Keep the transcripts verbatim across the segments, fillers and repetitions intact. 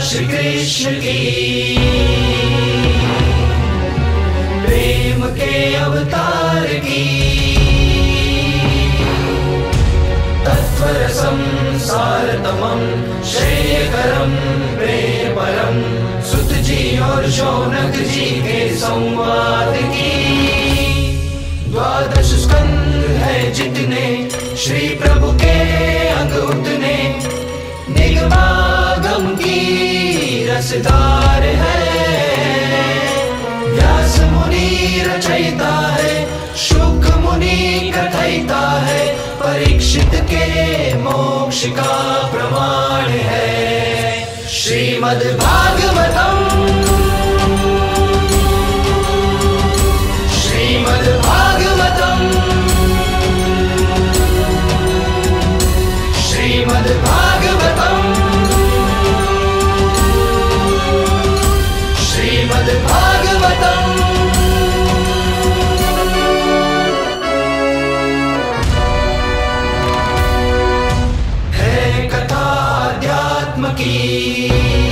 श्री कृष्ण की, प्रेम के अवतार की, तत्वरसं सारतमं श्रेयकरं प्रेमपरं, सुत जी और शौनक जी के संवाद की। द्वादश स्कंद है जितने श्री प्रभु के अंग उतने, निगमागम की रसदार है। व्यास मुनि रचयिता है, शुक मुनि कथयिता है, परीक्षित के मोक्ष का प्रमाण है। श्रीमद् भागवतम, श्रीमद् भागवतम, श्रीमद् भागवतम, श्रीमद् भागवतम। है कथा अध्यात्म की,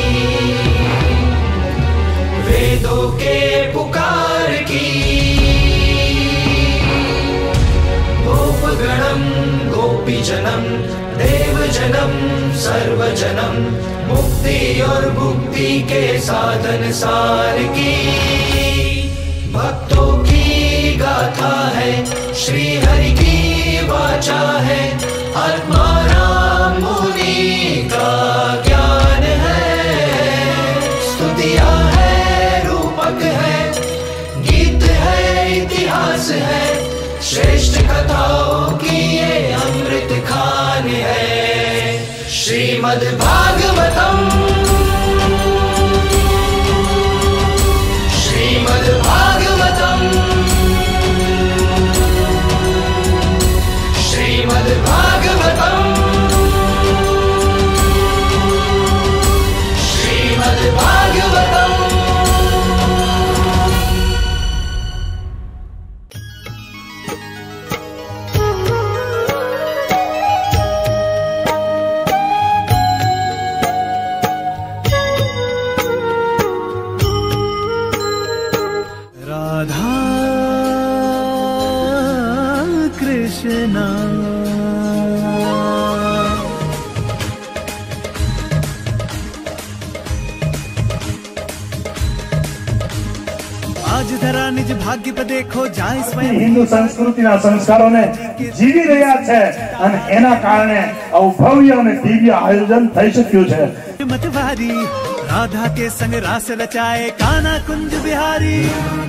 वेदों के पुकार की, गोपगणम गोपीजनम देवजनम सर्वजनम, मुक्ति और भुक्ति के साधन सार की। भक्तों की गाथा है, श्री हरि की वाचा है, आत्माराम मुनि का ज्ञान है। स्तुतियाँ है, रूपक है, गीत है, इतिहास है, श्रेष्ठ कथाओं की ये अमृत खान है। श्रीमद् भागवतम, श्रीमद् भागवतम, श्रीमद् भागवतम, श्रीमद् भागवतम। आज धरा निज भाग्य पे देखो જાય સ્વયં હિન્દુ સંસ્કૃતિના સંસ્કારોને જીવી રહ્યા છે અને એના કારણે આવું ભવ્ય અને દિવ્ય આયોજન થઈ શક્યું છે। मतवारी राधा के संग रास रचाए कान्हा कुंज बिहारी।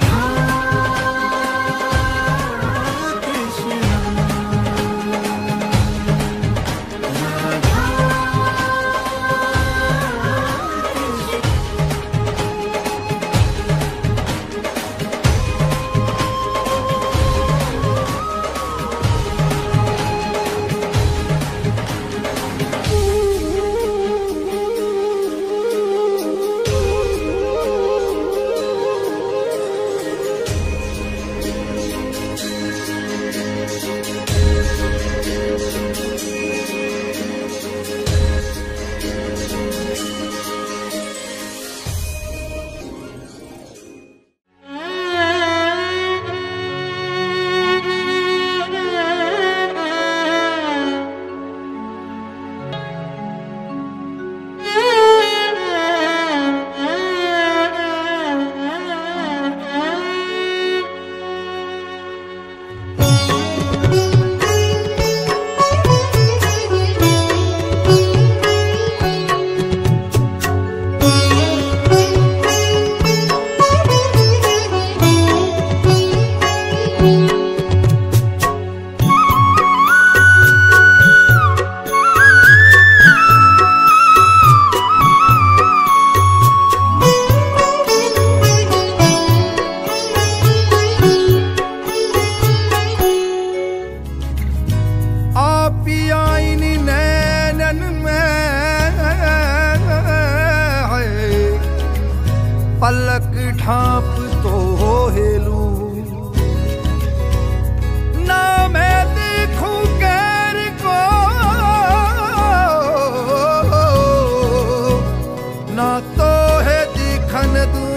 पलक ढांप तो हेलू ना मैं देखूं गैर को ना तो है दिखन दूं।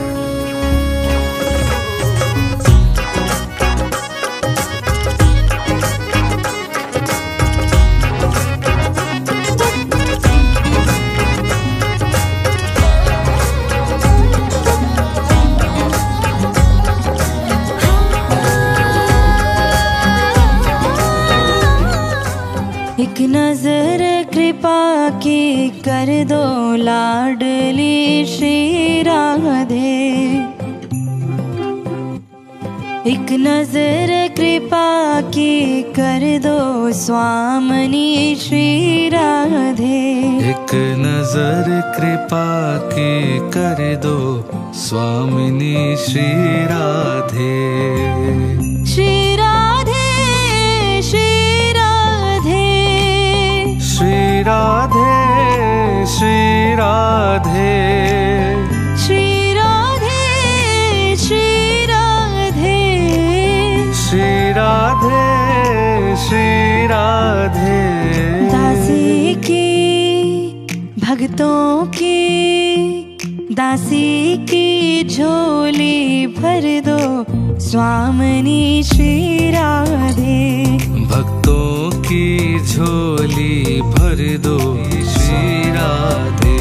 एक नजर कृपा की कर दो लाडली श्री राधे। एक नजर कृपा की कर दो स्वामिनी श्री राधे। एक नजर कृपा की कर दो स्वामिनी श्री राधे। श्री राधे श्री राधे श्री राधे श्री राधे श्री राधे श्री राधे श्री राधे श्री राधे। दासी की भक्तों की दासी की झोली भर दो स्वामिनी श्री राधे। भक्तों की झोली भर दो श्री राधे।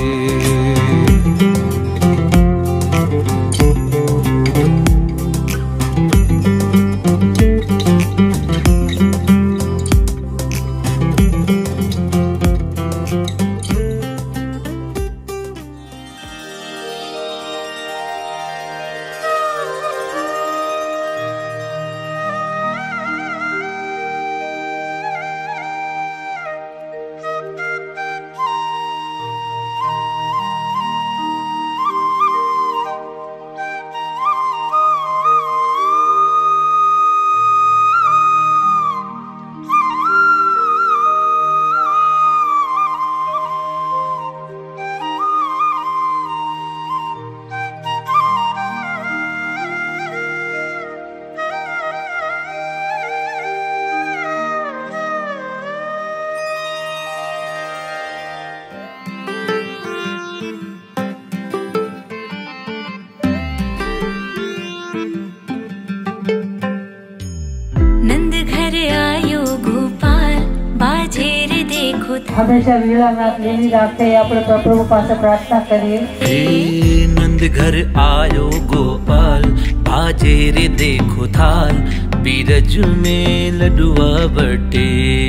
हमेशा वीणानाथ लेनी રાખે આપણે પ્રભુ પાસે પ્રાર્થના કરીએ। हे नंद घर आयो गोपाल बाजे रे देखो थाल बीरज में लडुआ बटे।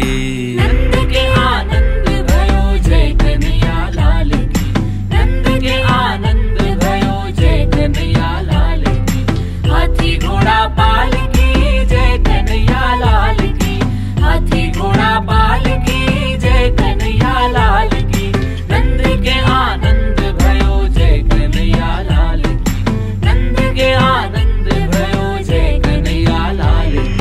नंद के आनंद भयो जय कन्हैया लाल की। नंद के आनंद भयो जय कन्हैया लाल की। हाथी घोड़ा पाल की जय कन्हैया लाल की। हाथी घोड़ा पाल की जय कन्हैया लाल की। नंद के आनंद भयो जय कन्हैया लाल की। नंद के आनंद भयो जय कन्हैया लाल की।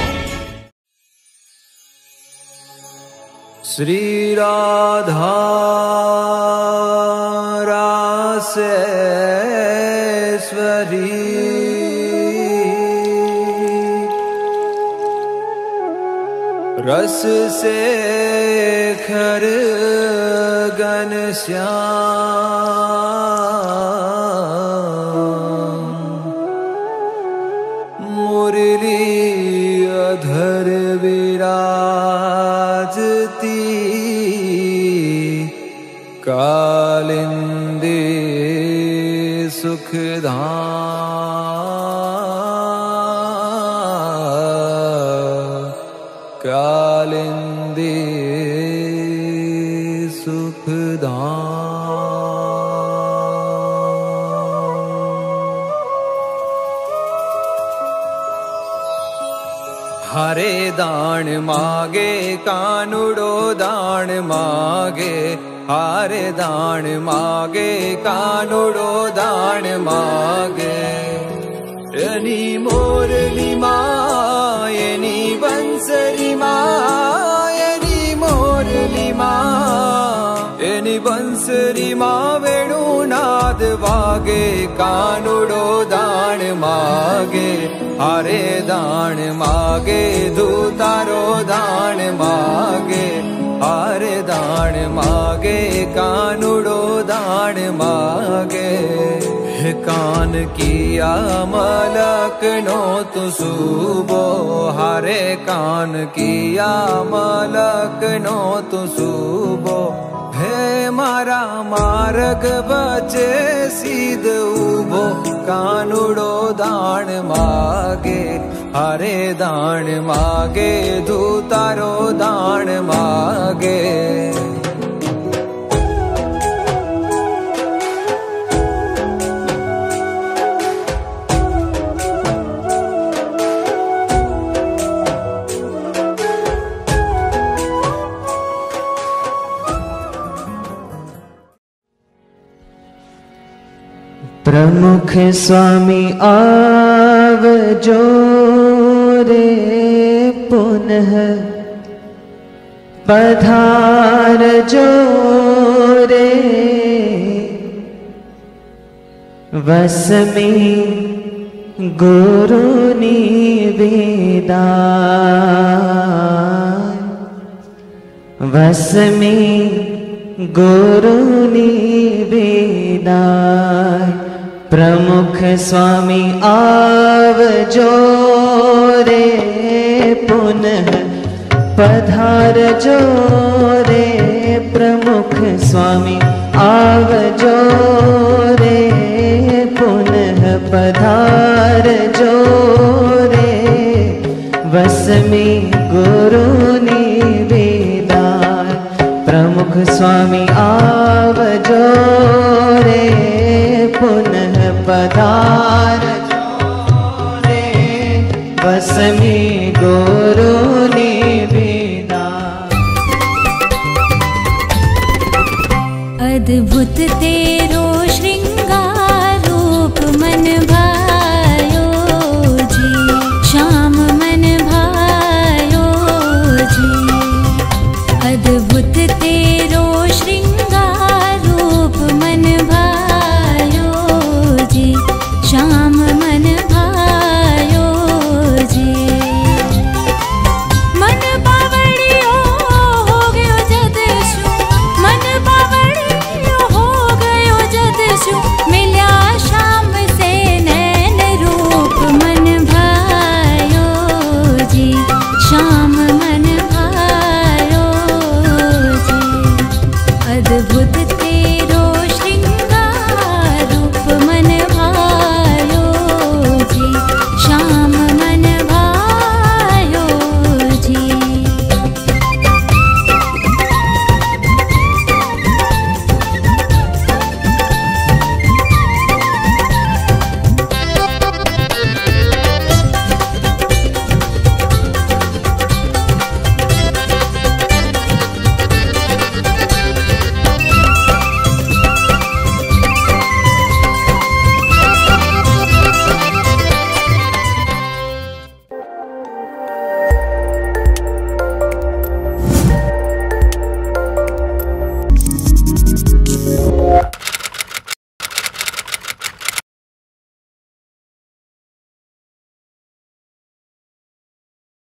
श्री राधा रस से खर गन श्याम मुरली अधर विराजती कालिंदी सुखधाम कालिंदी सुखधाम। हरे दान मागे कानुड़ो दान मागे हारे दान मागे कानुड़ो दान मागे एनी मोरली माँ एनी बंसरी माँ एनी मोरली माँ एनी बंसरी माँ वेणुनाद वागे कानुड़ो दान मागे हारे दान मागे दूतारो दान मागे हारे दान मागे कानुड़ो दान मागे हे कान किया मलक नो तु सुबो हारे कान किया मलक नो तु सुबो हे मारा मार्ग बचे सीध उबो कानुड़ो दान मागे हरे दान मागे दूतारो दान मागे प्रमुख स्वामी आवजो रे पुनः पधार जो रे वस में गुरु निवेदान वस में गुरु निवेदान प्रमुख स्वामी आवजो रे पुनः पधार जो रे प्रमुख स्वामी आवजो रे पुनः पधार जो रे वस में गुरु निवेदान प्रमुख स्वामी आवजो रे पुनः पधार जो रे बस में गुरु निवेदान। अद्भुत तेरो श्रृंगार रूप मन भायो जी श्याम मन भायो जी अद्भुत तेरो श्रृंगार रूप मन भायो जी श्याम मन भायो जी मन बावड़ियो हो गयो जदसु मन बावड़ियो हो गयो जदसु मिल्या श्याम से नैन रूप मन भायो जी श्याम मन भायो जी अद्भुत तेरा